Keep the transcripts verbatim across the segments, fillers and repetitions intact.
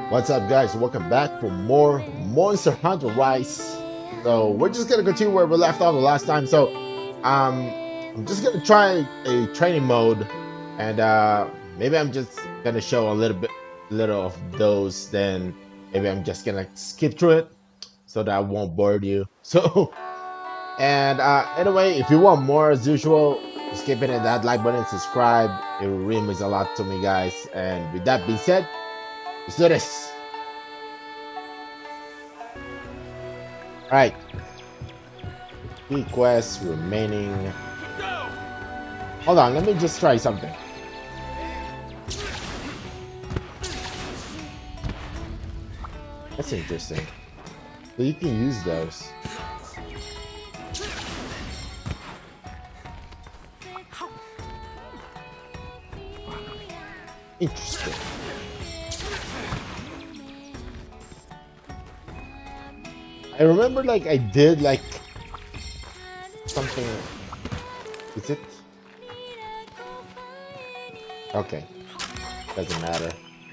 What's up, guys? Welcome back for more Monster Hunter Rise. So we're just gonna continue where we left off the last time. So um I'm just gonna try a training mode, and uh maybe I'm just gonna show a little bit little of those, then maybe I'm just gonna skip through it so that I won't bore you. So and uh anyway, if you want more as usual, just keep hitting that like button and subscribe. It really means a lot to me, guys. And with that being said, let's do this. Alright. Three quests remaining. Hold on, let me just try something. That's interesting. So you can use those. Interesting. I remember, like, I did like something. Is it? Okay. Doesn't matter.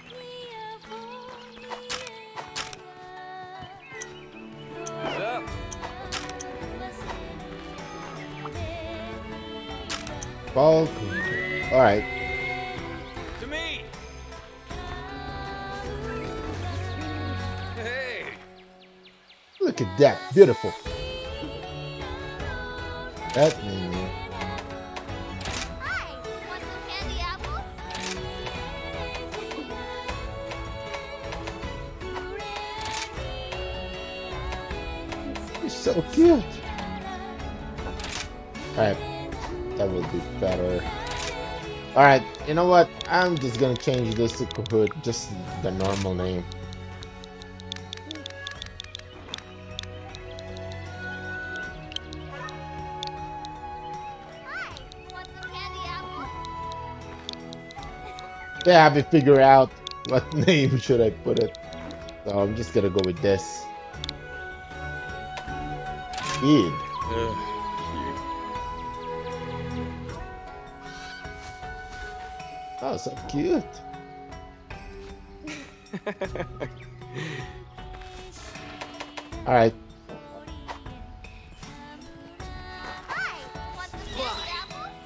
Bulk. All right. To me. Hey. Look at that, beautiful. That means. Hi, want some candy apples? You're so cute. Alright, that will be better. Alright, you know what? I'm just gonna change this to Kahoot, just the normal name. Hi, want some candy apples? Yeah, I haven't figured out what name should I put it. So I'm just gonna go with this. Id. Oh, so cute. Alright. Hi, want some candy apples?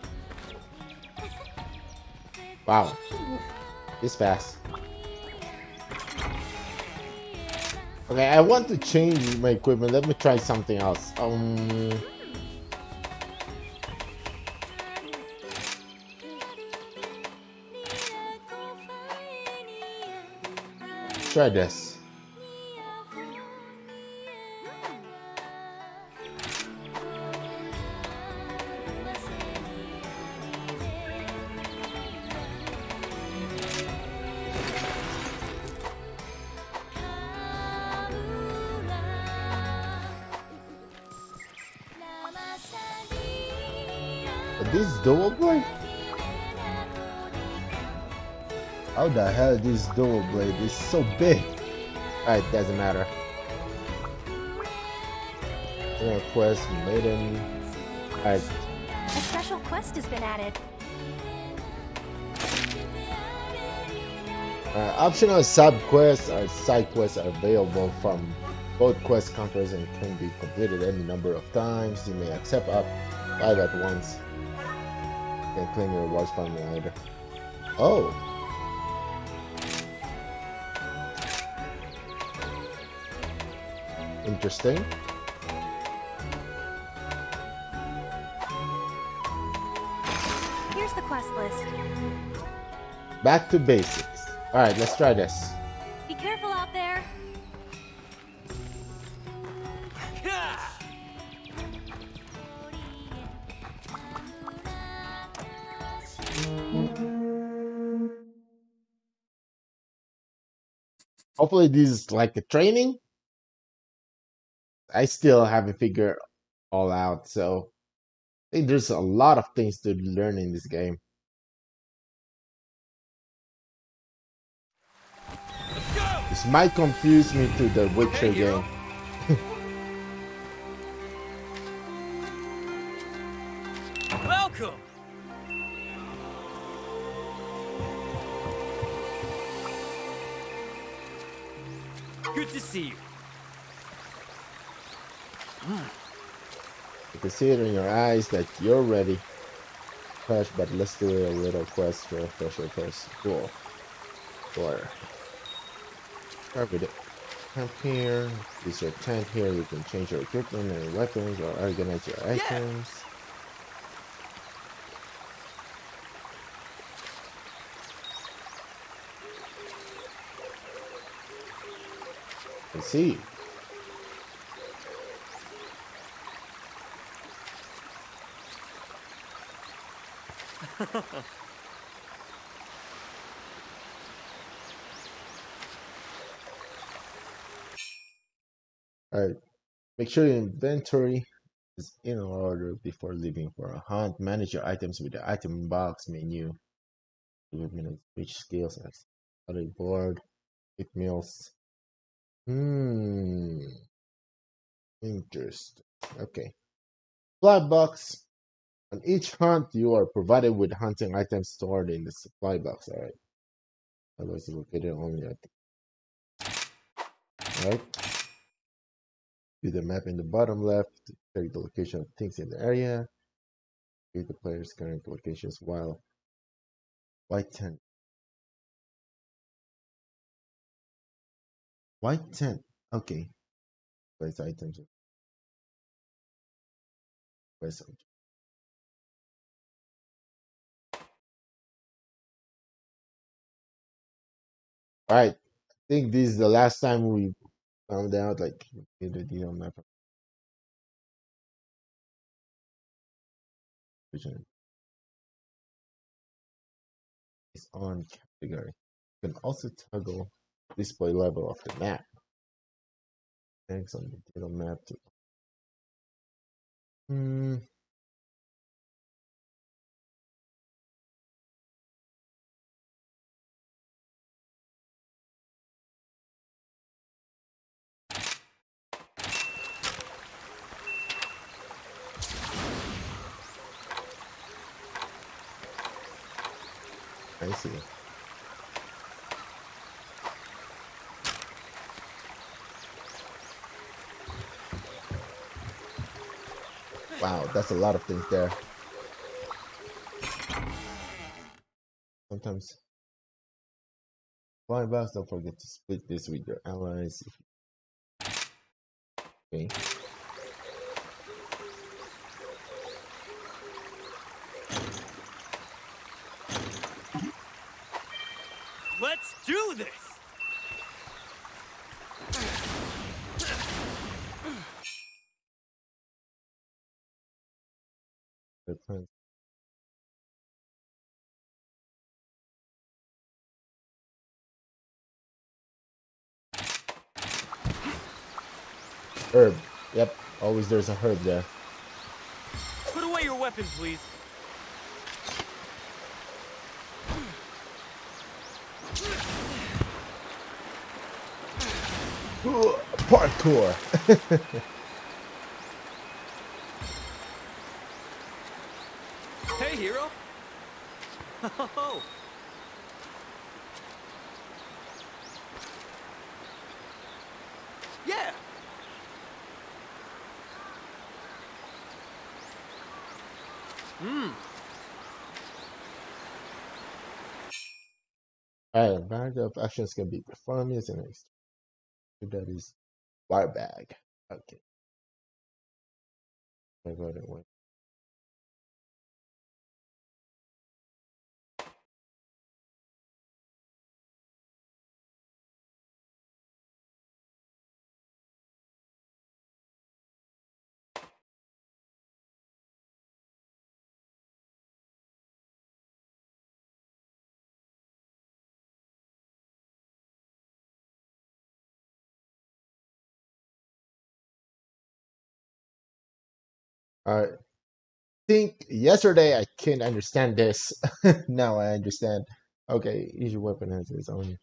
Wow. This fast. Okay, I want to change my equipment. Let me try something else. Um Try this. This dual blade? How the hell this dual blade is so big? Alright, doesn't matter. General quest, maiden. Alright. A special quest has been added. Uh, optional sub-quests or side quests are available from both quest counters and can be completed any number of times. You may accept up five at once. You can claim your rewards from later. Oh! Interesting. Here's the quest list. Back to basics. Alright, let's try this. Be careful out there. Hopefully this is like a training. I still haven't figured all out, so I think there's a lot of things to learn in this game. This might confuse me to the Witcher game. Welcome. Good to see you. I can see it in your eyes that you're ready. Push, but let's do a little quest for refresher first. Cool. Sure. Start with it. Camp here. Use your tent here. You can change your equipment and weapons or organize your Yeah. items. I see. Alright. Make sure your inventory is in order before leaving for a hunt. Manage your items with the item box menu. Equipment and speech skills. Study board. Eat meals. Hmm. Interesting. Okay. Supply box. On each hunt, you are provided with hunting items stored in the supply box. All right. Otherwise, it's located only at. All right. View the map in the bottom left. Check the location of things in the area. View the player's current locations while white tent. White tent. Okay. Place items. Place. All right. I think this is the last time we found out like the deal map. Is on category. You can also toggle display level of the map. Thanks on the data map to hmm. I see. Wow, that's a lot of things there. Sometimes flying box, don't forget to split this with your allies. Okay. Let's do this. The plans. Herb. Yep, always there's a herb there. Put away your weapon, please. Ooh, parkour. Hey, hero. Oh. Yeah. Hmm. Alright, a variety of actions can be performed using next. That is bar bag. Okay. I got it. One. I think yesterday I couldn't understand this. Now I understand. Okay, each weapon has its own.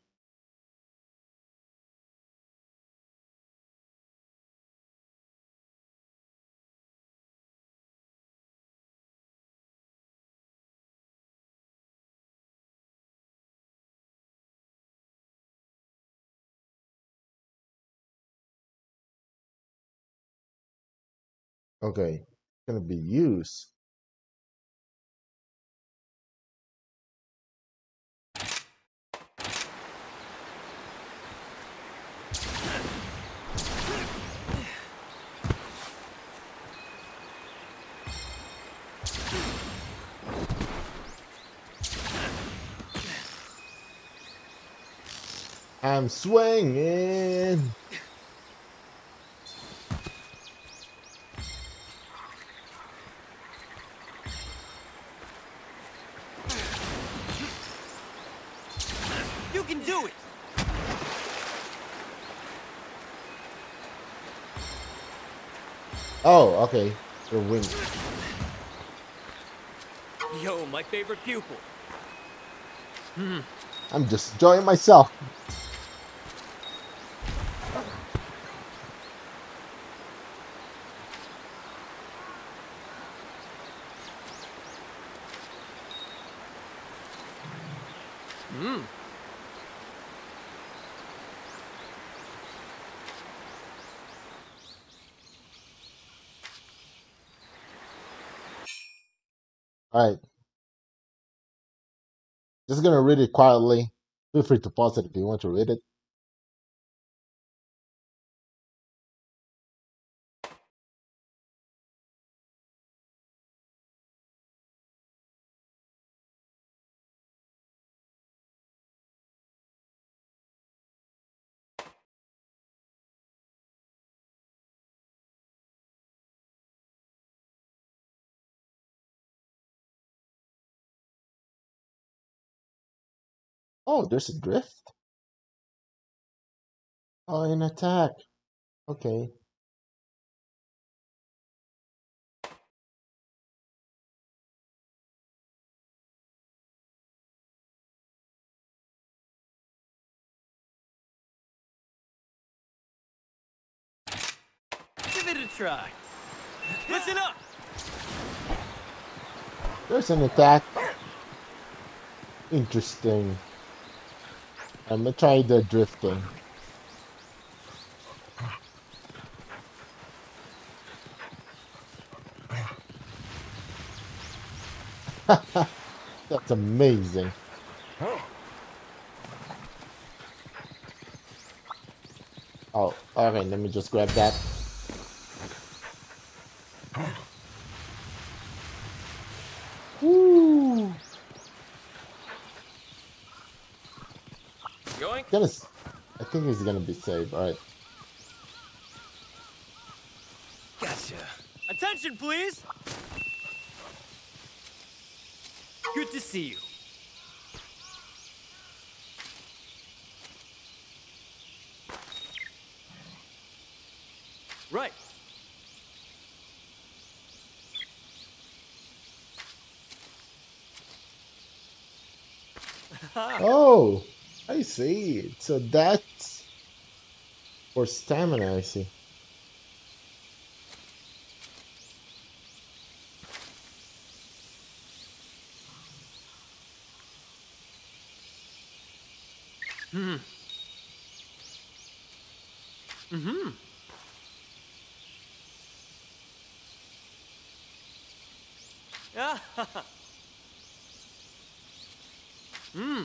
Okay, it's gonna be used. I'm swinging. You can do it! Oh, okay. You're winning. Yo, my favorite pupil. I'm just enjoying myself. Hmm. All right. Just gonna read it quietly. Feel free to pause it if you want to read it. Oh, there's a drift. Oh, an attack. Okay. Give it a try. Listen up! There's an attack. Interesting. I'm gonna try the drifting. That's amazing. Oh, okay, let me just grab that. Woo! Yoink! Gonna, s- I think he's gonna be safe. All right. Gotcha. Attention, please! Good to see you. Right. Oh, I see. So that's for stamina. I see. Hmm. Mm-hmm. Ah. Hmm.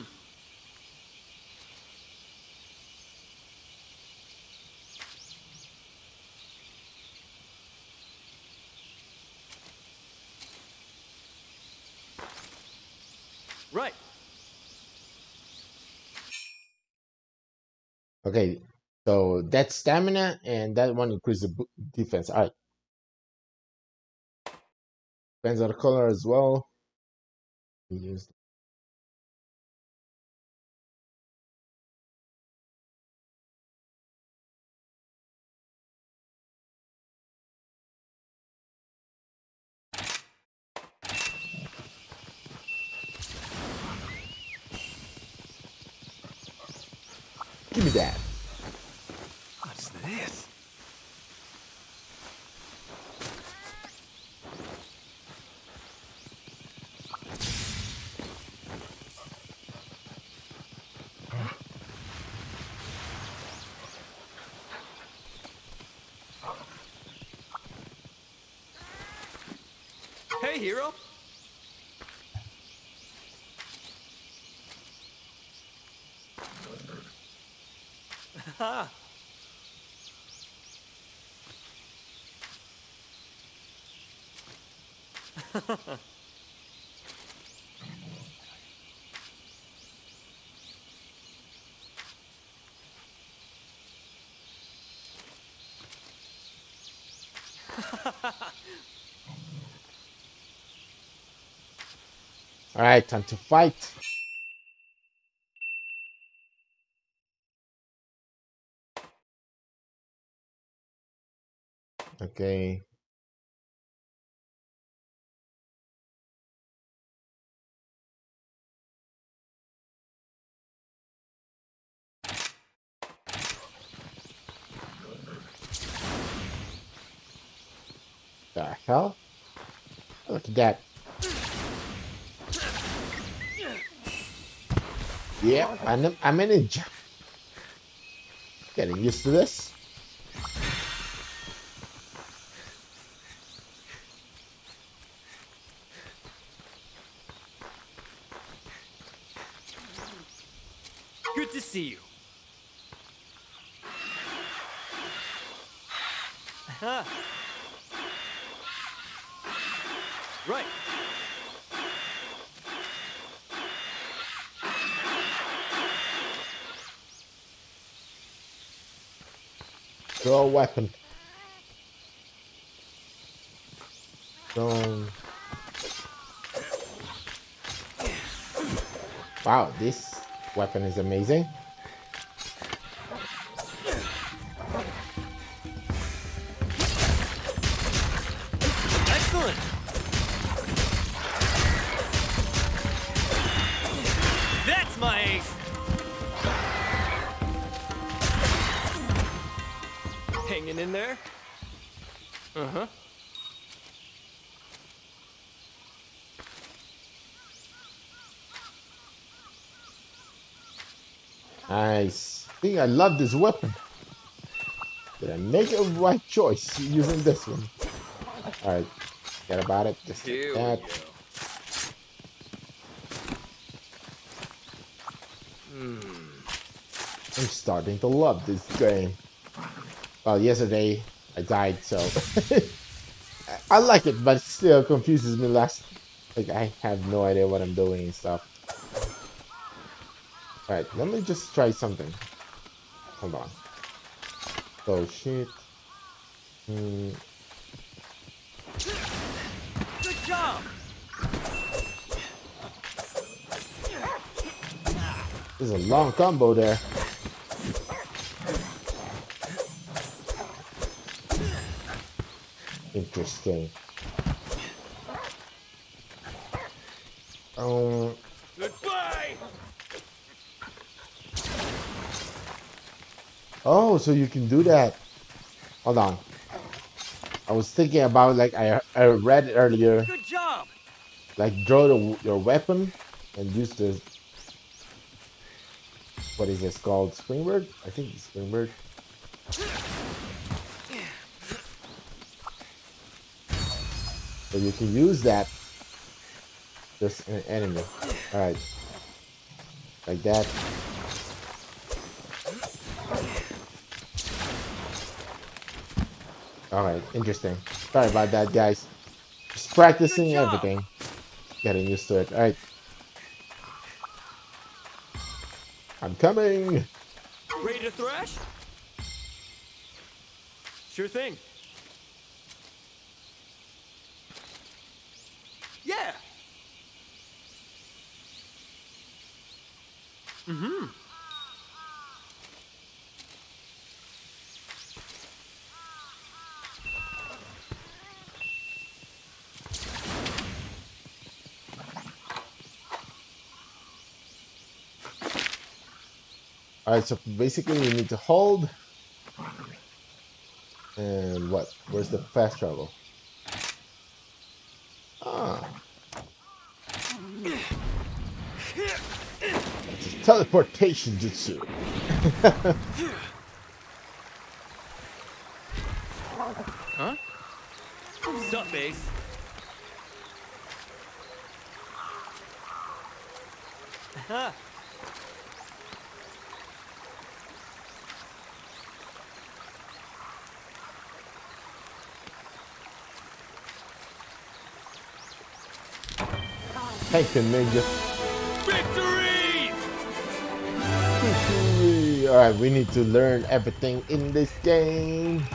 Right. Okay. So that's stamina, and that one increases the b- defense. All right. Depends on the color as well. Use. Give me that. What's this? Okay, hero. Ha. All right, time to fight. Okay. The hell? Look at that. Yeah, I'm, I'm a ninja. Getting used to this. Good to see you. Ha. Right. Throw a weapon. Throw. Wow, this weapon is amazing. Excellent. That's my ace. Hanging in there. Uh-huh. Nice. I think I love this weapon. Did I make a right choice using this one? Alright, forget about it. Just like Here that. we go. Hmm. I'm starting to love this game. Well, yesterday I died, so I like it, but it still confuses me less. Like I have no idea what I'm doing and stuff. Alright, let me just try something. Hold on. Oh shit. Hmm. Good job. There's a long combo there. Interesting. Um. Goodbye. Oh, so you can do that. Hold on. I was thinking about like I I read earlier, Good job. like draw the, your weapon and use the what is this called? Springbird? I think it's Springbird. So you can use that just an enemy. Alright. Like that. Alright, interesting. Sorry about that, guys. Just practicing Good job. everything. Getting used to it. Alright. I'm coming! Ready to thrash? Sure thing. Yeah. Mm-hmm. Alright, so basically you need to hold. And what? Where's the fast travel? Ah. It's a teleportation jutsu. Huh? Sup, Ace? Huh. Thank you, ninja. Victory! Victory! Alright, we need to learn everything in this game.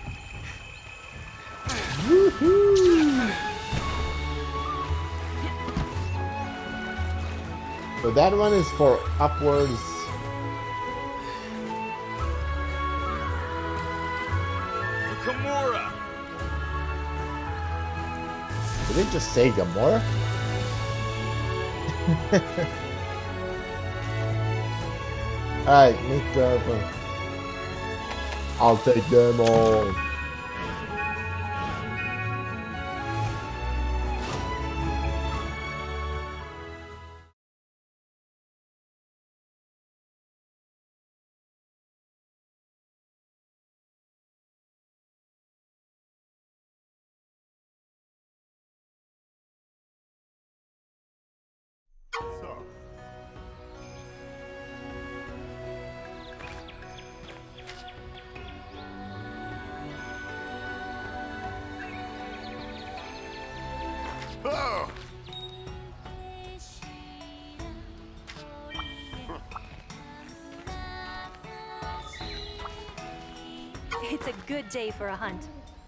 Woohoo! So that one is for upwards. Kimura! Did they just say Gamora? Alright, make up. I'll take them all. Oh. It's a good day for a hunt.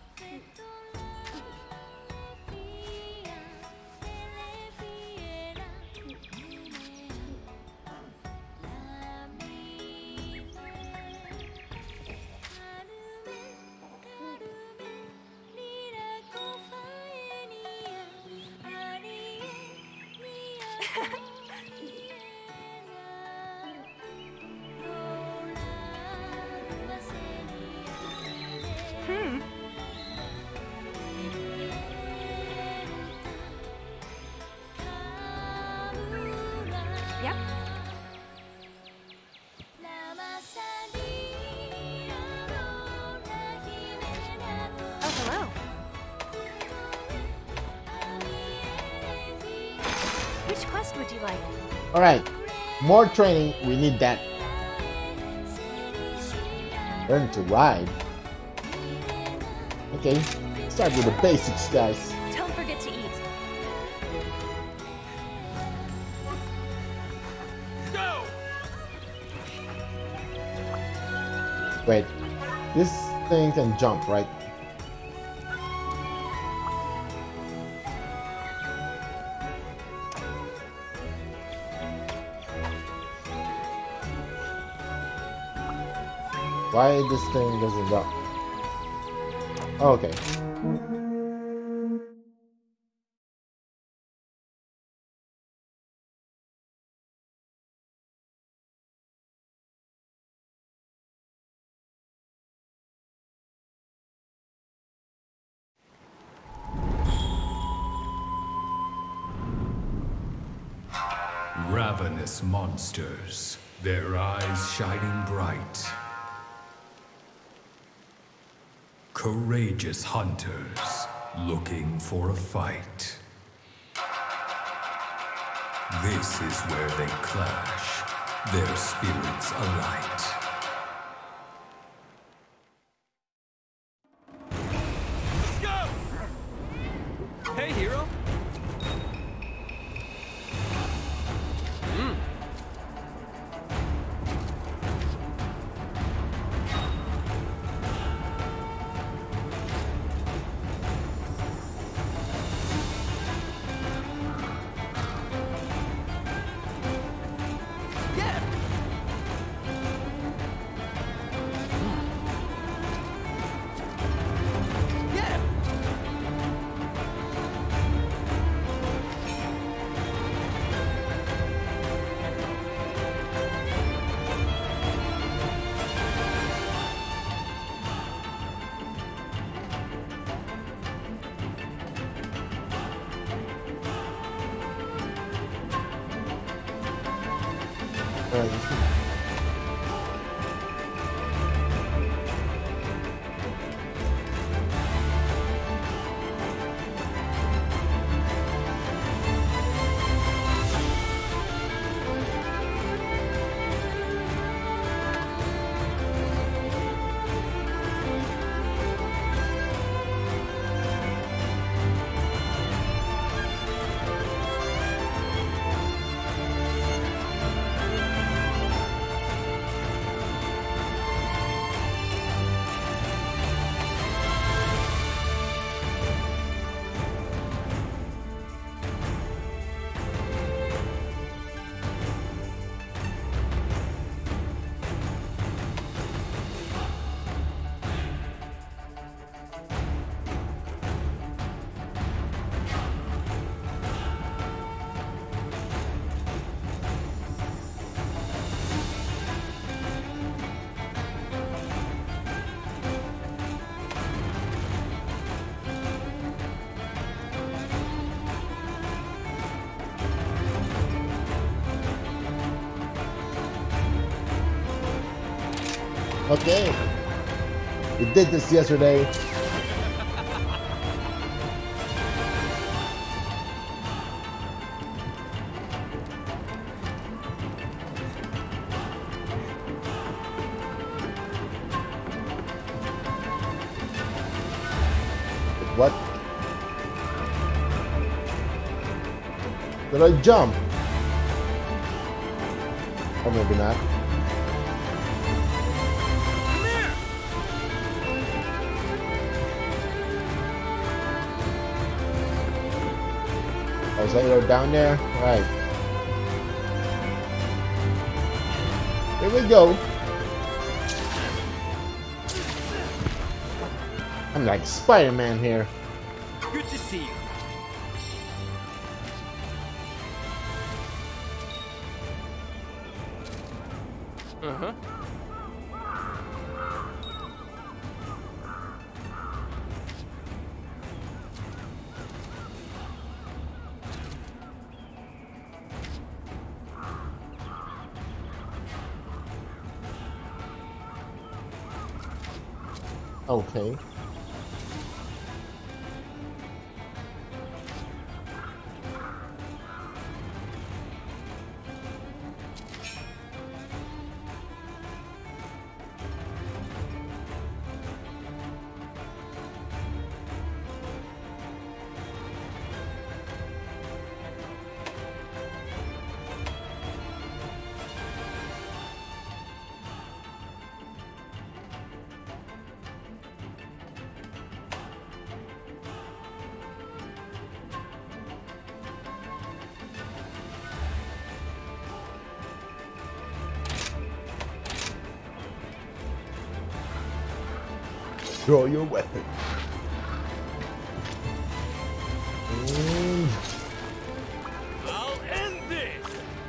Hmm. Yep. Oh, hello. Which quest would you like? Alright, more training. We need that. Learn to ride. Okay, start with the basics, guys. Don't forget to eat. Go! Wait, this thing can jump, right? Why this thing doesn't jump? Oh, okay. Ravenous monsters, their eyes shining bright. Courageous hunters, looking for a fight. This is where they clash, their spirits alight. Let's go! Hey, hero! Mm. Yeah! Yeah! Okay. We did this yesterday. What? Did I jump? Or maybe not. Come here. Oh, so you're down there? Right. Here we go. I'm like Spider-Man here. Good to see you. Uh-huh. Okay. Draw your weapon. And I'll end this.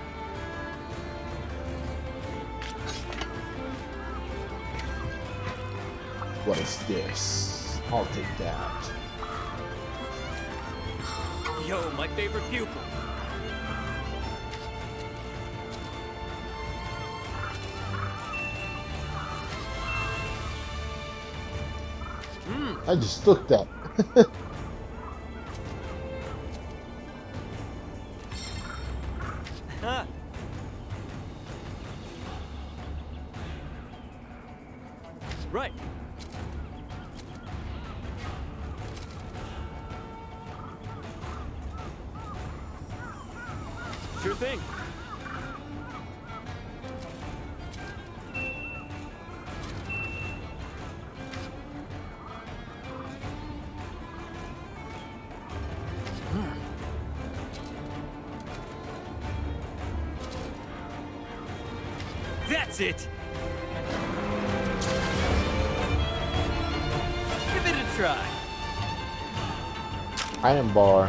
what is this? I'll take that. Yo, my favorite pupil. I just took that. Huh. Right. Sure thing. That's it. Give it a try. Iron bar.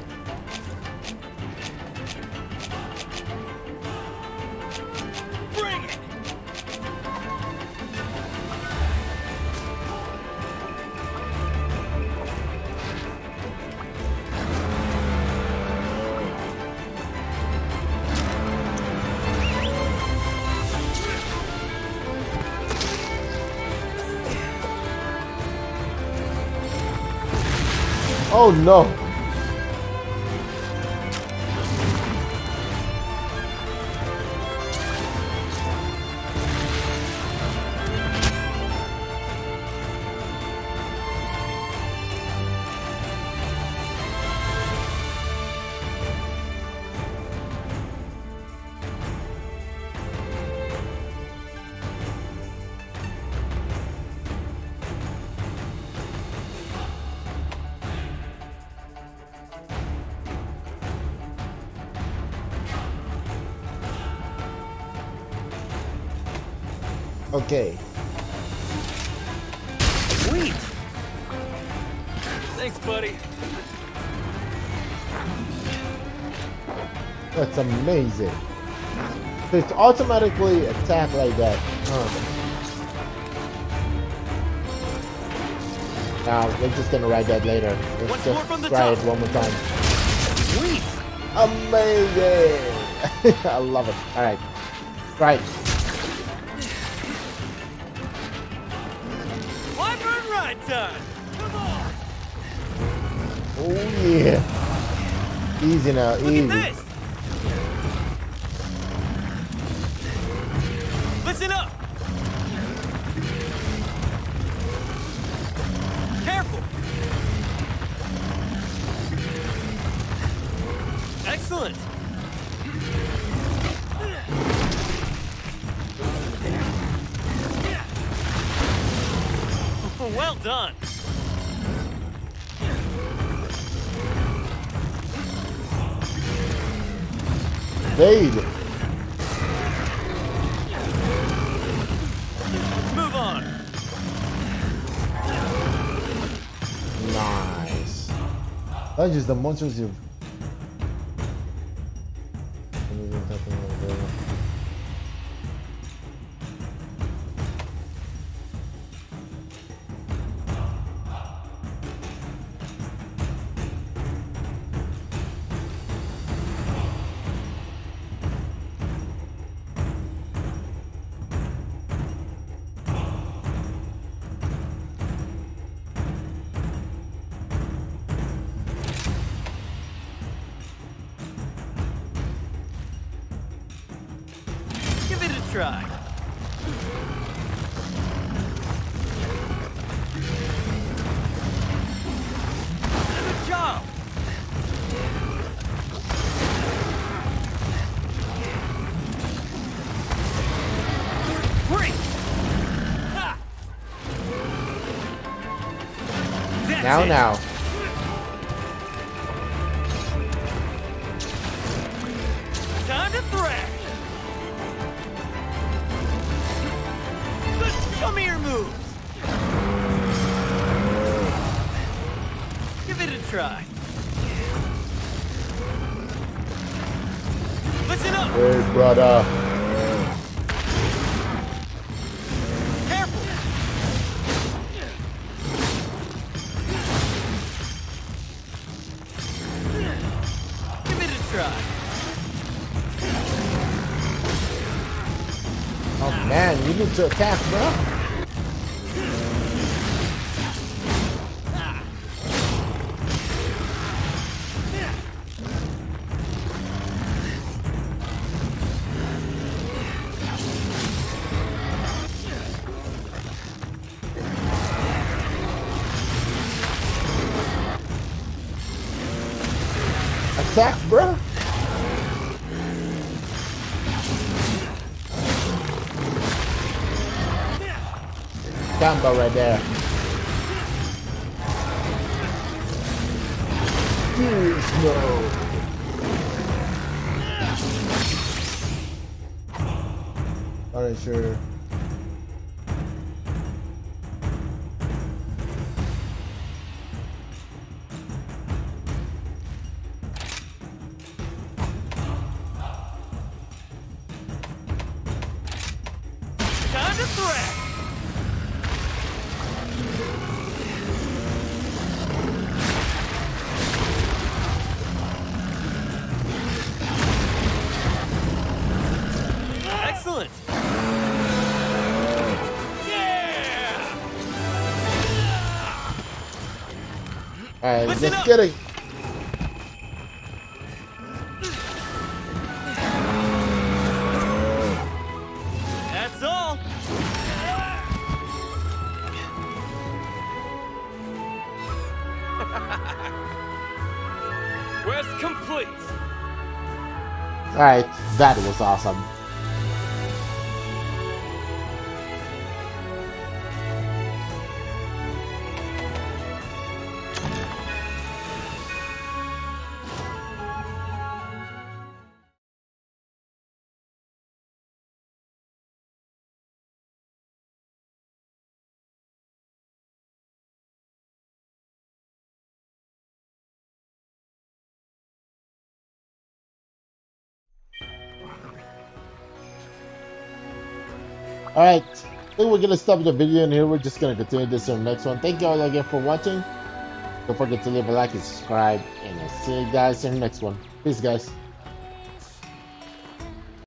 Bring it. Oh no! Okay. Sweet. Thanks, buddy. That's amazing. It's automatically attack like that. Huh. Now we're just gonna ride that later. Let's Once more just from the try top. it one more time. Sweet. Amazing! I love it. Alright. Right. time. Come on. Oh yeah. Easy now, Look easy. at this. Listen up. Careful. Excellent. Well done. Fade. Let's move on. Nice. That's just the monsters you've. Give it a try. Good job. Great. Ha. That's Now, it. now. Time to thrash. Show me your moves. Give it a try. Listen up. Hey, brother. Careful. Give it a try. Oh man, you need to attack, bro. Attack, bro. Combo right there. Furious mode. Alright, sure. Time to thrash. Excellent. Yeah. Alright, Listen just up. kidding. That's all. Quest complete. Alright, that was awesome. Alright, I think we're gonna stop the video in here. We're just gonna continue this in the next one. Thank you all again for watching. Don't forget to leave a like and subscribe. And I'll see you guys in the next one. Peace, guys.